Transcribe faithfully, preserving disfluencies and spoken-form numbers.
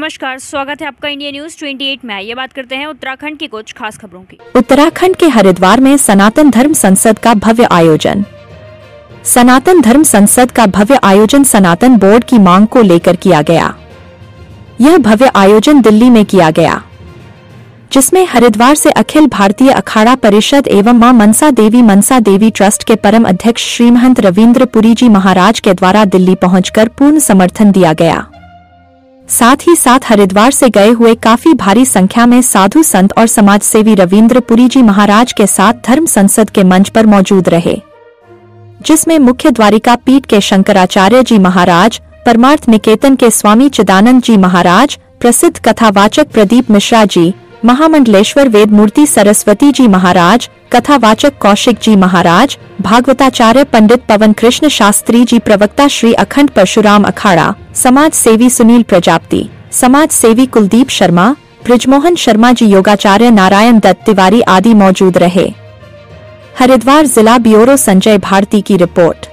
नमस्कार, स्वागत है आपका इंडिया न्यूज अट्ठाईस में। ये बात करते हैं उत्तराखंड की कुछ खास खबरों की। उत्तराखंड के हरिद्वार में सनातन धर्म संसद का भव्य आयोजन। सनातन धर्म संसद का भव्य आयोजन सनातन बोर्ड की मांग को लेकर किया गया। यह भव्य आयोजन दिल्ली में किया गया, जिसमें हरिद्वार से अखिल भारतीय अखाड़ा परिषद एवं मां मनसा देवी मनसा देवी ट्रस्ट के परम अध्यक्ष श्री महंत रविंद्र पुरी जी महाराज के द्वारा दिल्ली पहुंचकर पूर्ण समर्थन दिया गया। साथ ही साथ हरिद्वार से गए हुए काफी भारी संख्या में साधु संत और समाजसेवी रविंद्र पुरी जी महाराज के साथ धर्म संसद के मंच पर मौजूद रहे, जिसमें मुख्य द्वारिका पीठ के शंकराचार्य जी महाराज, परमार्थ निकेतन के स्वामी चिदानंद जी महाराज, प्रसिद्ध कथावाचक प्रदीप मिश्रा जी, महामंडलेश्वर वेद मूर्ति सरस्वती जी महाराज, कथावाचक कौशिक जी महाराज, भागवताचार्य पंडित पवन कृष्ण शास्त्री जी, प्रवक्ता श्री अखंड परशुराम अखाड़ा, समाज सेवी सुनील प्रजापति, समाज सेवी कुलदीप शर्मा, ब्रिजमोहन शर्मा जी, योगाचार्य नारायण दत्त तिवारी आदि मौजूद रहे। हरिद्वार जिला ब्यूरो संजय भारती की रिपोर्ट।